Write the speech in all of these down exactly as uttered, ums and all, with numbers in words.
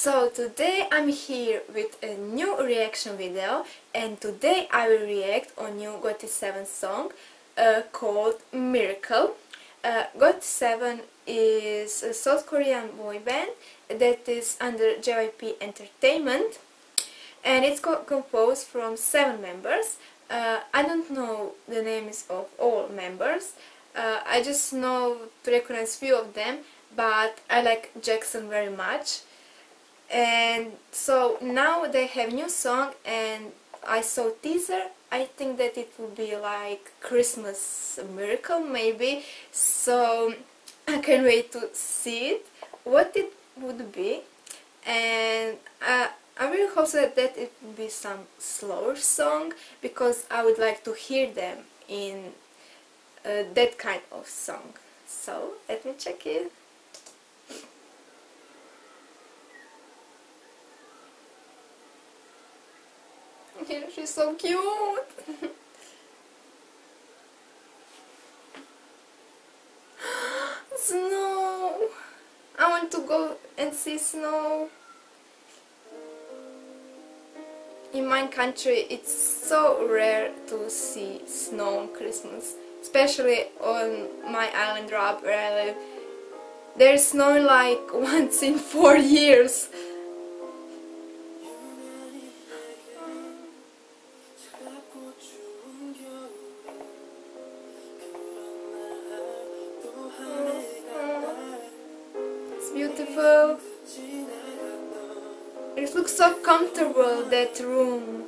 So today I'm here with a new reaction video, and today I will react on new Got seven song uh, called Miracle. Uh, Got seven is a South Korean boy band that is under J Y P Entertainment, and it's co composed from seven members. Uh, I don't know the names of all members, uh, I just know to recognize few of them, but I like Jackson very much. And so now they have new song, and I saw teaser. I think that it will be like Christmas Miracle maybe, so I can't wait to see it, what it would be. And uh, I really hope that, that it will be some slower song, because I would like to hear them in uh, that kind of song. So let me check it. She's so cute! Snow! I want to go and see snow. In my country it's so rare to see snow on Christmas, especially on my island Rob where I live. There's snow like once in four years. Beautiful. It looks so comfortable, that room.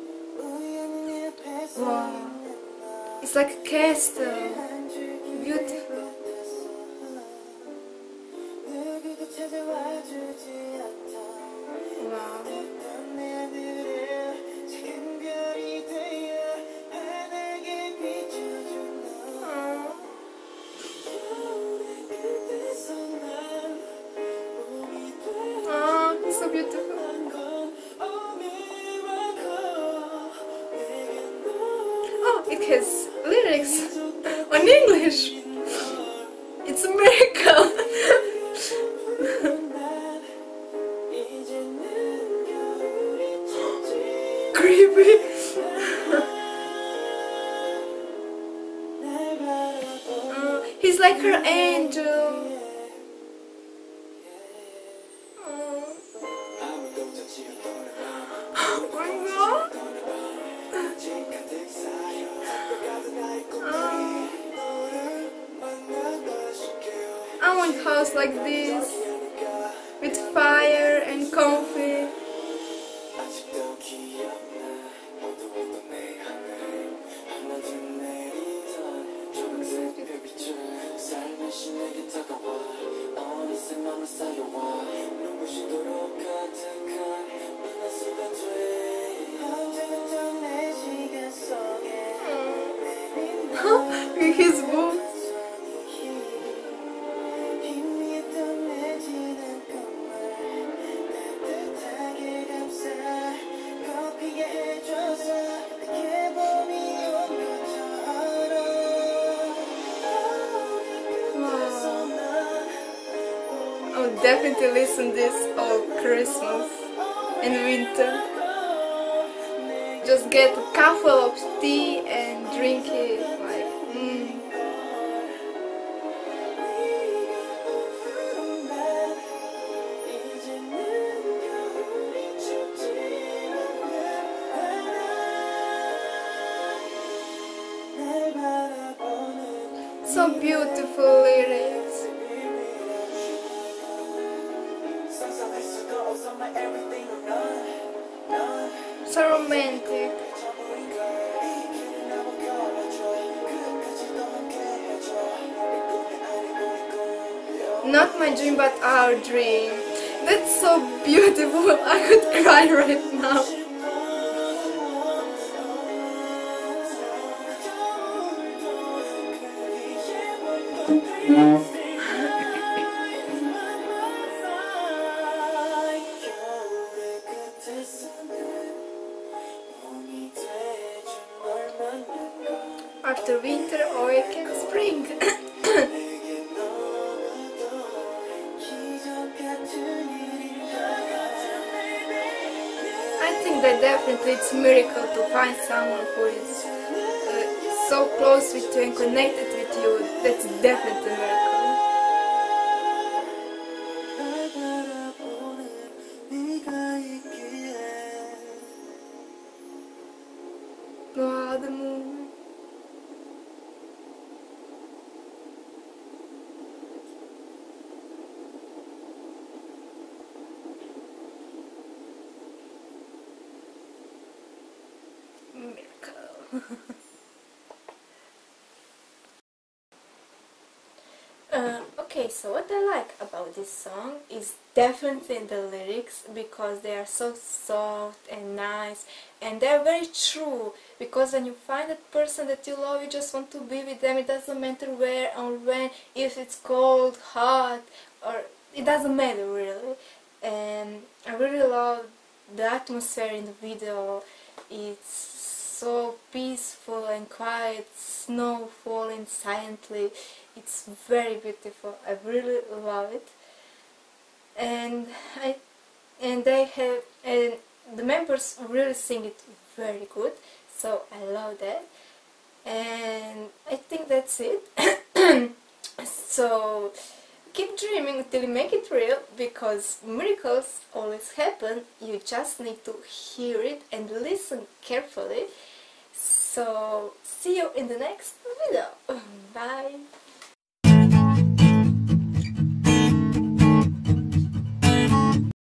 Wow. It's like a castle. Beautiful. Wow. So beautiful. Oh, it has lyrics on English. It's a miracle. Creepy. uh, he's like her angel. I want a house like this, with fire and comfy. With his boots. I would definitely listen this all Christmas and winter. Just get a couple of tea and drink it like mm. So beautiful lyrics. So romantic. Not my dream, but our dream. That's so beautiful. I could cry right now. After winter, awaken spring. think that definitely it's a miracle to find someone who is uh, so close with you and connected with you. That's definitely a miracle. Wow, the moon. Miracle. Uh, okay, so what I like about this song is definitely the lyrics, because they are so soft and nice, and they're very true, because when you find that person that you love, you just want to be with them. It doesn't matter where or when, if it's cold, hot, or it doesn't matter really. And I really love the atmosphere in the video. It's so peaceful and quiet, snow falling silently. It's very beautiful. I really love it. And I and they have and the members really sing it very good. So I love that. And I think that's it. So keep dreaming until you make it real, because miracles always happen. You just need to hear it and listen carefully. So see you in the next video. Bye.